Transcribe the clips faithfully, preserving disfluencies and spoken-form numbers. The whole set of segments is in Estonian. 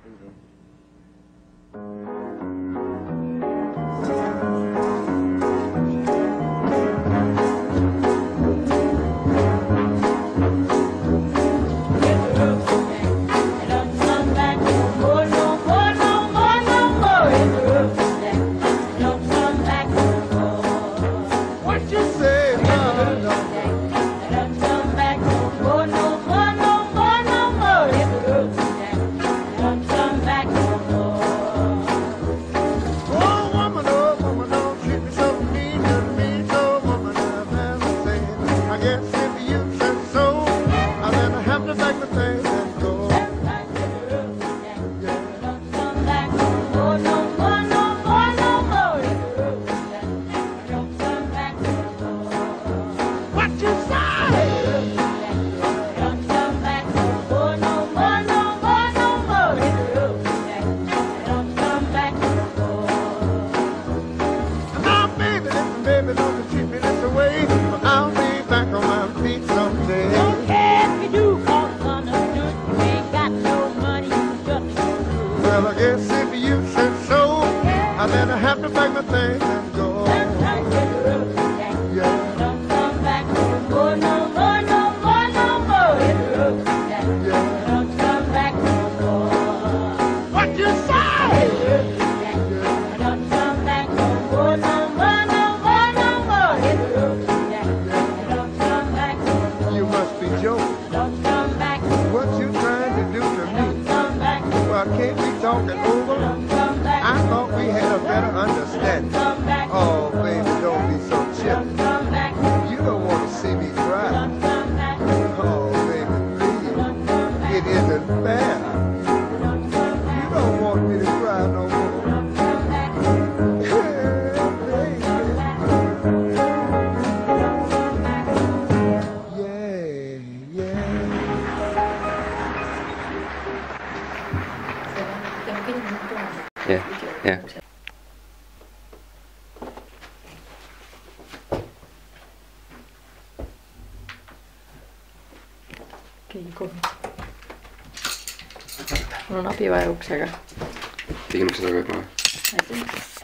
Mul on abi vaja uksega. Tegin ukse taga juba. Hästi.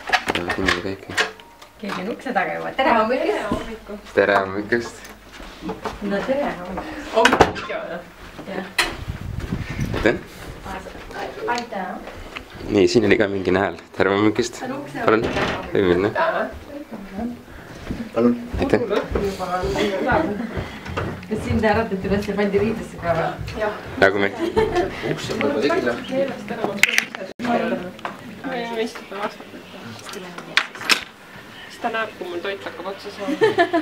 Ja niimoodi käibki. Keegi on ukse taga juba. Tere hommikust. Tere hommikust. No tere hommikust. Hommikust joo. Jah. Aitäh. Aitäh. Nii, siin oli ka mingi hääl. Tere hommikust. Palun. Või minna. Palun. Aitäh. Kas sind äratati üles ja pandi riidesse ka või? Jah. Nagu me. Uks on juba tegile. Keelest ära mõtlemised. Ma ei istuda vastata. Siis ta näeb, kui mul toit hakkab otsa saama.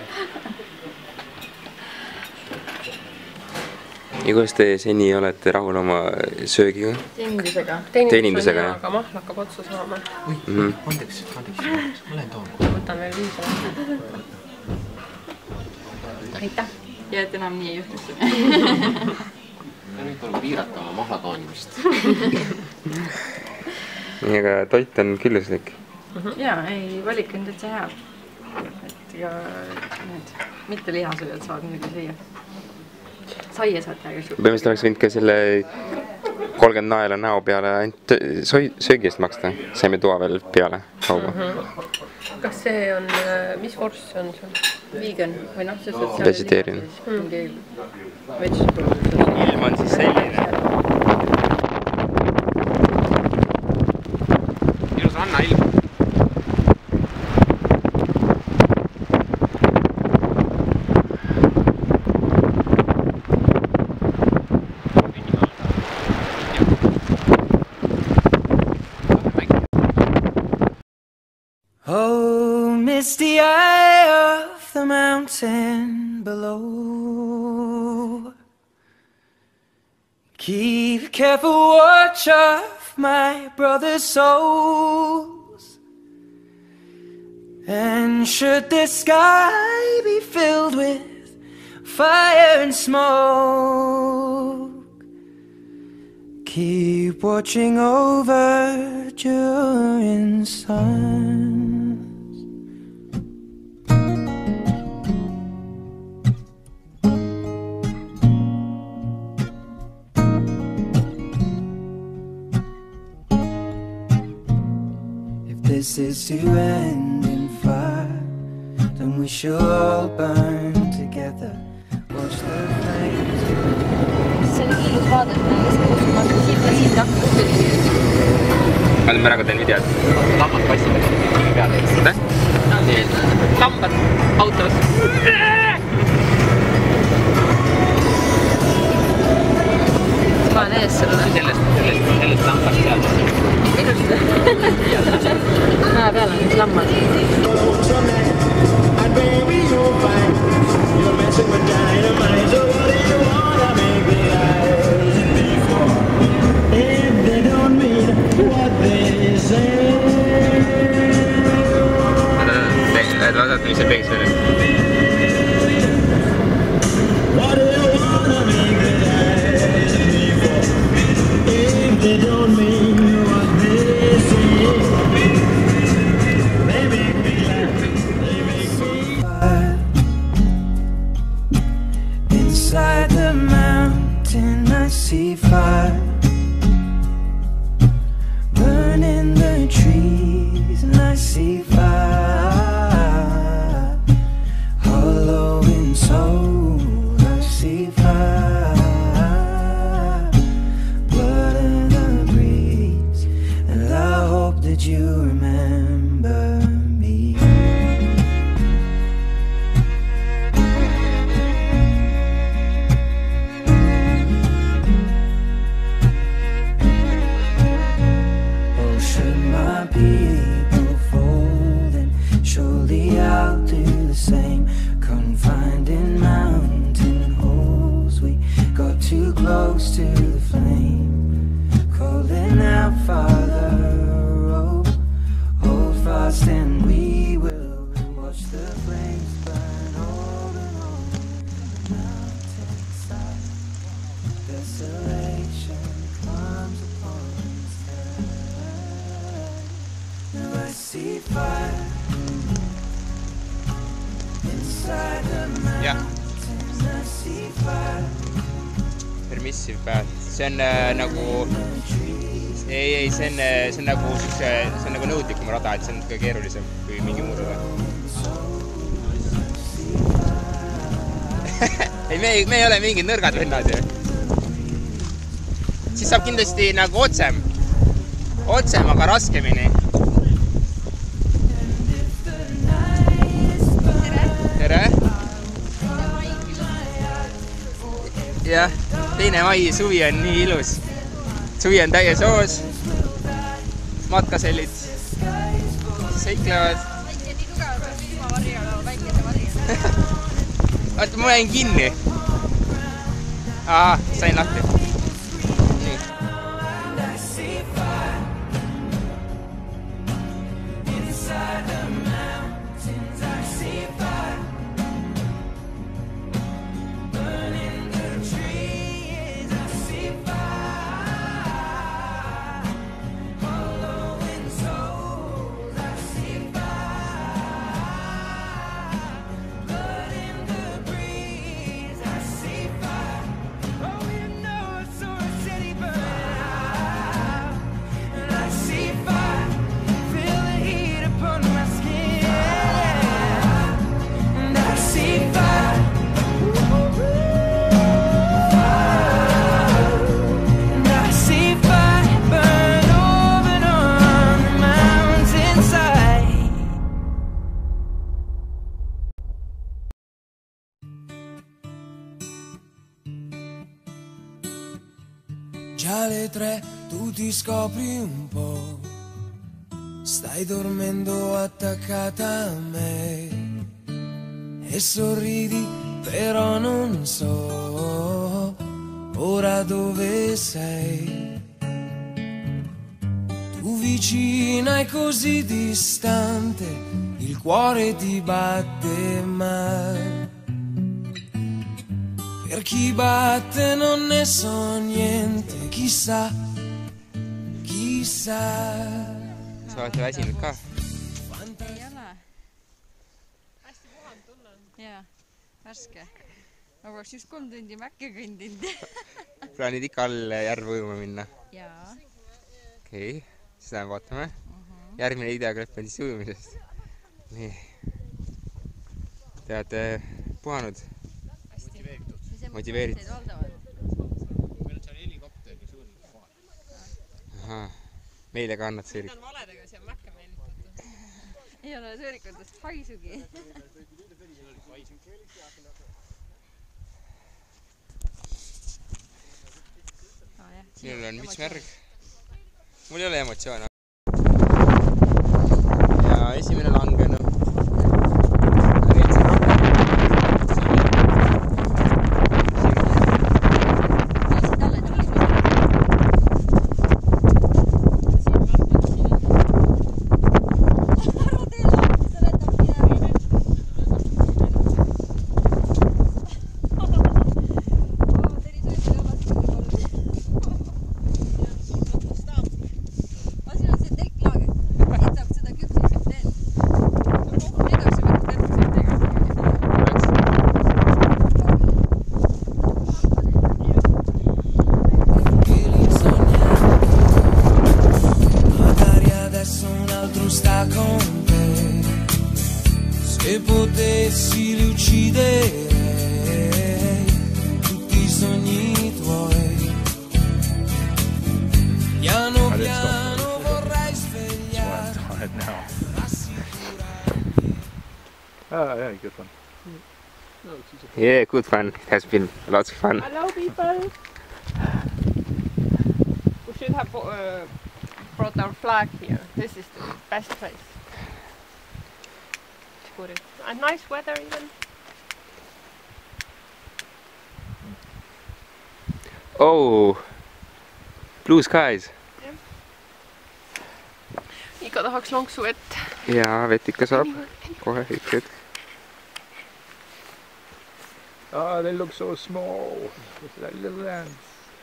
Ja kuidas te seni olete rahul oma söögiga? Teenindusega. Teenindusega, jah. Aga mahl hakkab otsa saama. Ui, andeks, andeks. Ma lähen toon. Võtan veel viis. Aitäh. Ja et enam nii ei juhtuks. Ja nüüd tuleb piirata oma mahla toonimist. Nii, aga toit on külluslik. Jaa, ei, valik on täitsa hea. Et ega need mitte lihasööjad saavad midagi süüa. Saia saad täiega suur. Põhimõtteliselt oleks võinud ka selle kolmkümmend naela näo peale ainult söögi eest maksta. Saime tuua veel peale kauba. Kas see on, mis vorst see on seal? Vegan või noh, see sotsiaalne Vegetarian. mingi vegetable. Ilm on siis selline. Ilus Anna ilm. Oh, misty eye of the mountain below, keep careful watch of my brother's souls, and should the sky be filled with fire and smoke, keep watching over during suns. this is to end in fire, then we shall all burn together. Watch the flames. See oli ilus vaadata, ma siit ja siit hakkas küll. Aga me praegu teen videot. Lammad passivad peale. Mida? Lambad autos. Ma olen ees sulle. Sellest, sellest, sellest lambast seal. Ilusti. Näe peal on üks lammad. Vaadata, mis see peeks veel on. Inside the mountain I see fire, burning the trees, and I see fire, hollow in soul, I see fire, blood in the breeze, and I hope that you remember me. People fold, and surely I'll do the same. Confined in mountain holes, we got too close to the flame. Calling out, Father, oh, hold fast and we will watch the flames burn over and over the mountainside. Desolation comes upon us. Now I see fire inside the mountains. I see fire. Permissive path. See on äh, nagu... Ei, ei, see on, see on nagu, see on nagu nõudlikum rada, et see on kõige keerulisem kui mingi muu rada. Ei, me ei, me ei ole mingid nõrgad vennad ju. Siis saab kindlasti nagu otsem. Otsem, aga raskemini. Tere! Jah, teine mai, suvi on nii ilus. Suvi on täies hoos. Matkasellid seiklevad. Väike nii tugev, et ilma varjala, väikese varjala. Oota, ma jäin kinni. Aha, sain lahti. Nii. Già le tre, tu ti scopri un po', stai dormendo attaccata a me e sorridi, però non so ora dove sei. Tu vicina e così distante, il cuore ti batte ma per chi batte non ne so niente, chissà, chissà. Sa olete väsinud ka? Ei ole. Hästi puhanud tunnen. Jaa, värske. Ma poleks just kolm tundi mäkke kõndinud. Plaanid ikka all järve ujuma minna? Jaa. Okei, siis lähen vaatame. järgmine videoklipp on siis ujumisest. Nii. Te olete puhanud? Motiveeritud. Meil on seal helikopter, mis uurib kohal. Ahaa. Meile ka annad sõõrik. Need on valedega siia mäkke meelitatud. Ei ole sõõrikutest haisugi. Sinul on mis märg? Mul ei ole emotsioone. Ja esimene langenu. Se potessi li ucciderei tutti i sogni tuoi. Piano piano vorrei svegliarti. I'm tired now. Oh yeah, good fun. Yeah, good fun. It has been lots of fun. Hello people. We should have uh, brought our flag here. This is the best place. Put it. And nice weather even. Oh, blue skies. Ika tahaks lonksu vett. Jaa, vett ikka saab. Kohe üks hetk. Oh, they look so small. It's like little ants.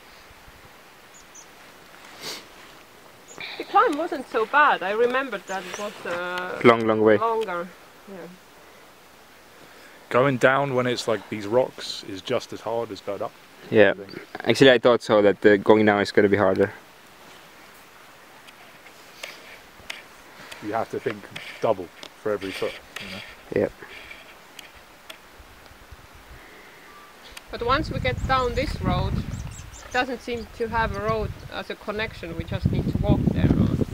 The climb wasn't so bad. I remembered that it was uh, Long, long way. longer. Yeah. Going down when it's like these rocks is just as hard as going up. Yeah, actually I thought so that uh, going down is going to be harder. You have to think double for every foot, you know? Yeah. But once we get down this road, it doesn't seem to have a road as a connection. We just need to walk there.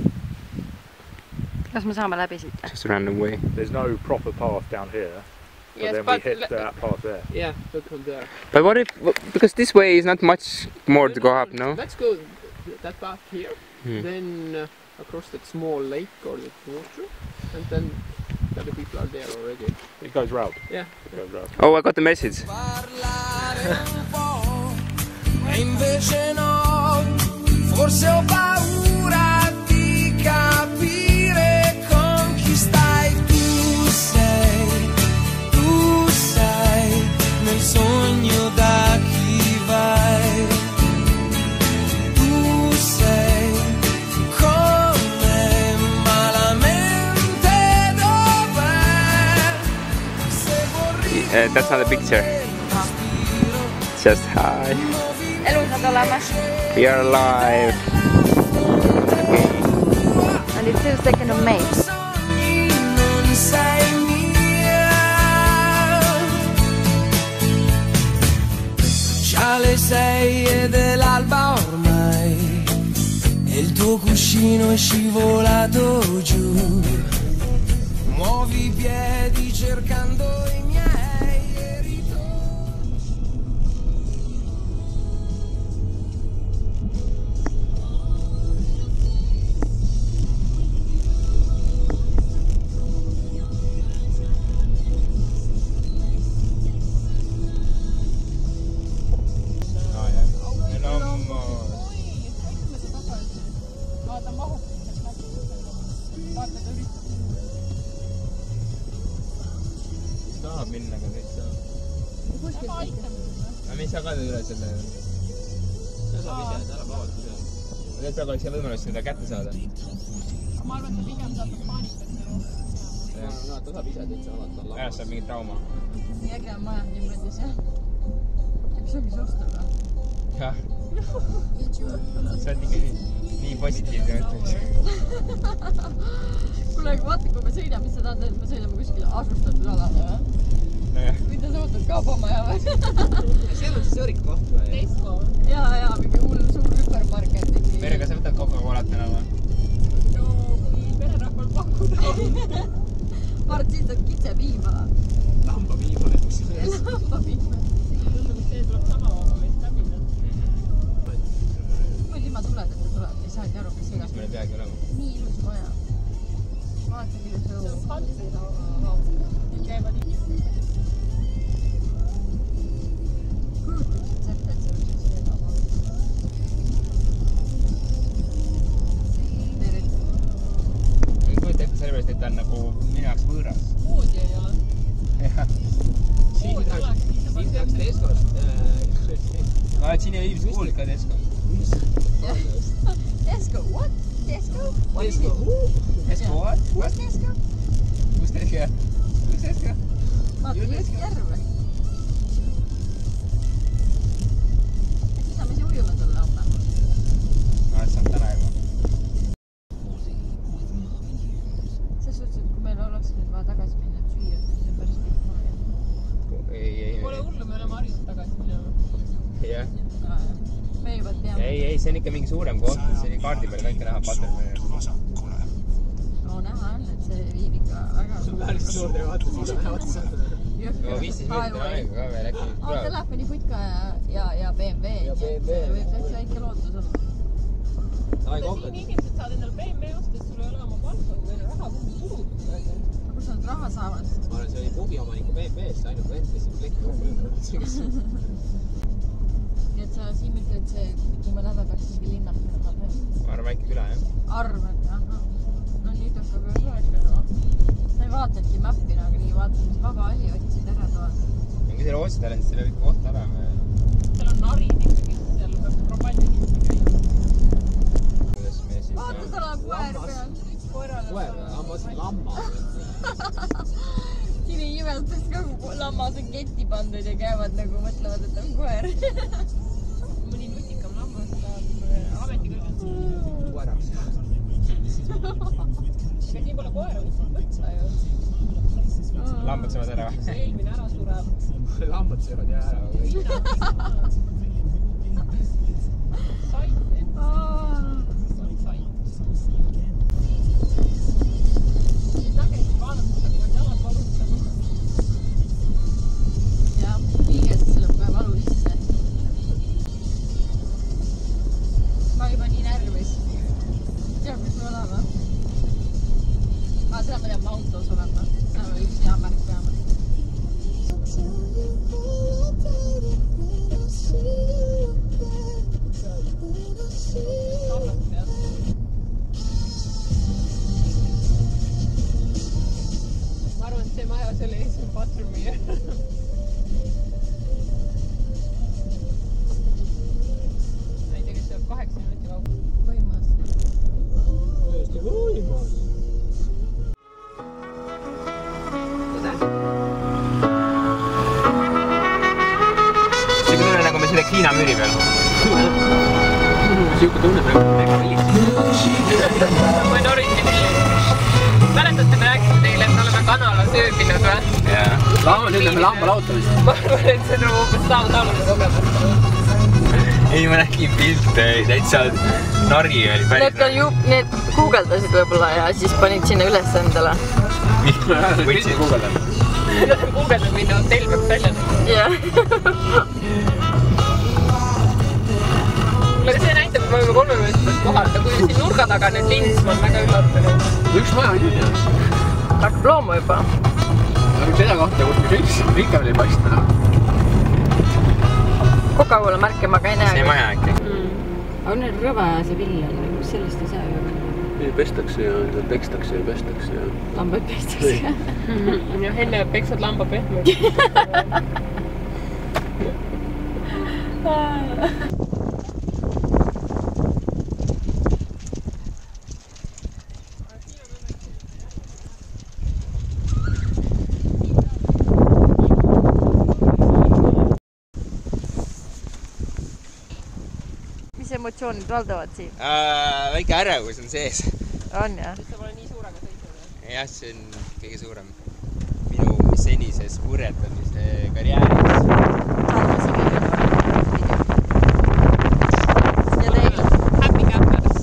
Kas me saame läbi siit? Just a random way. There's no proper path down here, but Yes, then but we hit that path there. Yeah, look from there. But what if, because this way is not much more to go up, no? Let's go that path here, Hmm. then uh, across that small lake or the water, and then the other people are there already. It goes round. Yeah. It goes round. Oh, I got the message. E invece no, forse ho paura di capire con chi stai. Tu sei, tu sei nel sogno da chi vai. Tu sei come malamente dov'è. Uh, that's not a picture. Just hi. Elusad oleme. We are alive. Okay. And it's still second of May. Non sei mia. Già le sei ed è l'alba ormai, e il tuo cuscino è scivolato giù. Muovi i piedi cercando i miei. Tahab minna, aga teist saab. Aga me ei saa ka üle selle. Ta saab ise, ta läheb avalt üle. Need peab oleks võimalus seda kätte saada. Ma arvan, et ta pigem saab paanikat. No, ta saab ise täitsa avalt alla. Ajast saab mingi trauma. Nii äge on maja niimoodi see. Eks ongi susta või? Jah. Sa oled ikka nii, nii positiivse mõtlemise. Kuule, aga vaata, kui me sõidame, mis sa tahad, et me sõidame kuskile asustatud alale, või? Mida sa võtad kaubamaja või? Seal on siis õrika koht või? Tesco. Jaa, jaa, mingi hull suur hüpermarket. Mere, kas sa võtad Coca-Colat täna või? No, kui pererahval pakkuda. Mart, siis saad kitsepiima. Lambapiima näiteks. Lambapiima. Tundub, et see tuleb sama oma meist läbi. Kui ilma tuled, et ta tuleb, ei saagi aru, mis Mis meil peagi olema? nii ilus maja. Vaata, kui ilus õu. Käivad ikka. Kujutad ette, et see võiks see elama. Tervist. Ei kujuta ette sellepärast, et ta on nagu minu jaoks võõras. Moodi ei ole. Siin tehakse Tescost. Aa, et siin ei viibis kuulid ka Tesco. Tesco, what? Tesco? Tesco. Tesco, what? Kus Tesco? Kus Tesco? Kus Tesco? Vaata, just järve. Siis saame siia ujuma tulla homme. No, et saab täna juba. Ses suhtes, et kui meil oleks nüüd vaja tagasi minna süüa, siis see on päris kõik maa. Ei, ei, Pole hullu, me oleme Harjust tagasi minema. jah. Me juba teame. Ei, ei, see on ikka mingi suurem koht, see oli kaardi peal ka ikka näha patermine. No näha on, et see viib ikka väga See on päris suur ja vaata siin on otsa. No viisteist minutit on aega ka veel äkki. On telefoniputka ja, ja, ja B M W. Ja B M W. Võib täitsa väike lootus olla. Ai, Siin kohkad. inimesed saad endale B M W osta, sul ei ole oma palka, kui meil raha kuhugi kulud. Kus nad raha saavad? Ma arvan, see oli pugi omaniku B M W-st, ainult vend, kes siin plekki kokku lükkab. Nii et sa siin ütled, et see ütleme nädal peaks mingi linnad minema. Ma arvan väike küla, jah. Arvad, ahah. No nüüd hakkab ju rääkida. Sa ei vaatanudki mappi, aga nii vaatad, mis vaba oli, otsid ära toad. Kui selle Oostal on, siis selle võib koht olema. Seal on narid ikkagi, seal peab propalli hinti käima. Kuidas me siis... Vaata, tal on koer peal. Koer või? Ma mõtlesin lamma. Siin ei imestaks ka, kui lammas on ketti pandud ja käivad nagu mõtlevad, et on koer. Mõni nutikam lammas tahab ametikõrgelt. Koeraks. Aga siin pole koera võtta ju. Lambad saavad ära. See eelmine ära sureb. Lambad söövad jää ära. Said. Said. Siis nägesti vaadates, aga need jalad valutama. Jah, liigest tuleb kohe valu sisse. Ma juba nii närvis. Tead, mis me oleme? Aa, seda ma tean, ma autos olema. See on üks hea märk peame. Tallad pead. Ma arvan, et see maja selle ees on patrumi. Ma ei tea, kes see kaheksa minuti kaugel. Võimas. Tõesti võimas. See kui tunne nagu me selle Hiina müüri peal. Siuke tunne praegu mega välis. Minority Village. Mäletate, me rääkisime teile, et me oleme kanala sööbinud või? Jaa. Lamba, nüüd lähme lamba lautamist. Ma arvan, et see on umbes sama taolune kogemus. Ei, ma nägin pilte, täitsa nari oli päris. Need ka ju, need guugeldasid võib-olla ja siis panid sinna üles endale. Võtsin guugeldada. Kuidas on guugeldanud, milline hotell peaks välja näha? Jah. Aga see näitab, et me oleme kolmekümnendast kohal, aga kui siin nurga taga need lins, ma olen väga üllatunud. Üks maja on nüüd jah. Hakkab looma juba. Aga seda kohta, kus me sõitsime, ikka veel ei paista. Coca-Cola märke ma ka ei näe. See maja äkki. Aga need rõve ja see vill on, sellest ei saa ju. Ei, pestakse ja pekstakse ja pestakse ja... Lambaid pestakse. Ja enne peksad lamba pehmed. Mis see emotsioonid valdavad siin? Äh, väike ärevus on sees. On jah? Sa pole nii suurega sõitnud. Jah, see on kõige suurem minu senises purjetamise karjääris. Saadame siin kõige ja teil? Happy campers.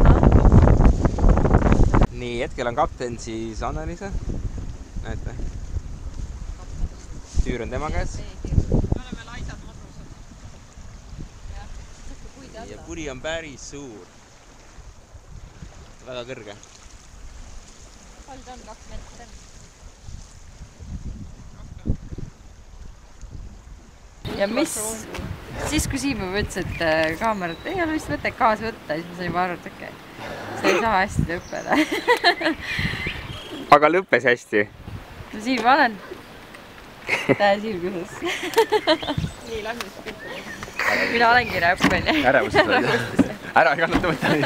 Nii, hetkel on kapten siis Anneliisa. Näete? Tüür on tema käes. Me oleme laisad matrused. Ja puri on päris suur. Väga kõrge. Palju ta on? Kaks meetrit on. Ja mis siis, kui Siim ütles, et kaamerat ei ole vist mõtet kaasa võtta, siis ma sain juba aru, et okei, see ei saa hästi lõppeda. Aga lõppes hästi. No Siim, ma olen. Tähe Siim küsis. Nii, lähme siis kõik. Mina olengi räppeni. Ärevust oli. Ära ei kannata võtta nii.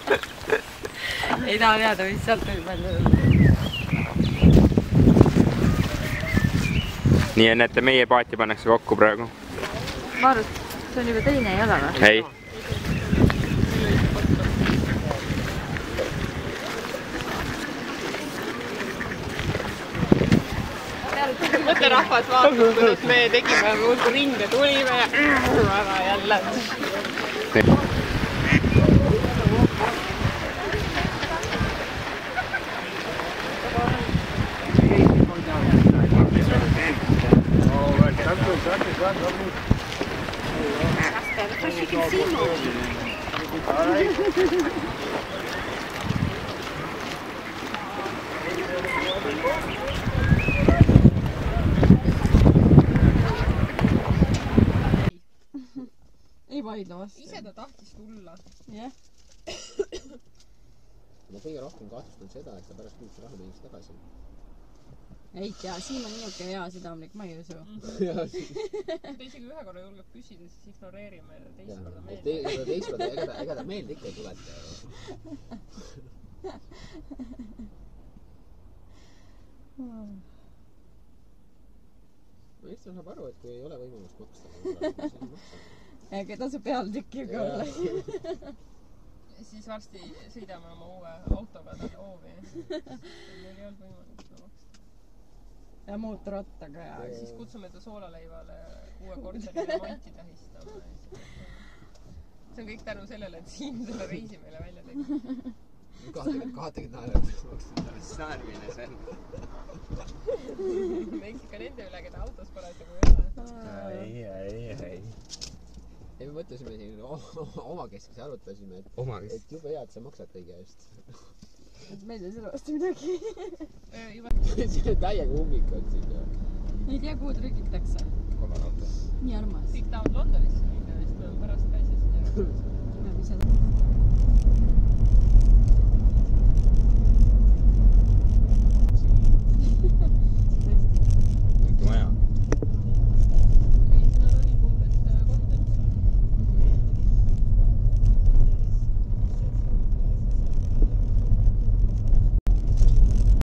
Ei taha teada, mis sealt võib välja. Nii on, et meie paati pannakse kokku praegu. Ma arvan, see on juba teine, ei ole või? Ei. Mõtle rahvad vaatab, kuidas me tegime muudku rinde, tulime ja ära jälle. Ei vaidle vastu. Ise ta tahtis tulla. Jah. Ma kõige rohkem kahtlustan seda, et ta pärast kuulse rahu mingis tagasi. Ei tea, Siim on niuke hea südamlik, ma ei usu. Ta isegi ühe korra julgeb küsida, siis ignoreerime teist korda meelde. Teist korda, ega ta meelde ikka ei tuleta. Ma lihtsalt saab aru, et kui ei ole võimalust maksta, siis maksa. Ega ta see peal tükib ka olla. Siis varsti sõidame oma uue autoga talle hoovi. Meil ei olnud võimalik seda maksta. Ja mootorrattaga ja... Siis kutsume ta soolaleivale uue korteri remonti tähistama. See on kõik tänu sellele, et Siim selle reisi meile välja tegi. Kahategid naeravad. Mis naermine see on? Meiks ikka nende üle, keda autos parasjagu ei ole. Ei, ei, ei. Ja me mõtlesime siin omakeskis arutasime, et, et jube hea, et sa maksad kõige eest. Et meil ei selle vastu midagi. See täiega ummik on siin. Ei tea, kuhu trükitakse. Kolmaraata. Nii armas. Kõik tahavad Londonisse minna, siis me pärast käises. Ma ise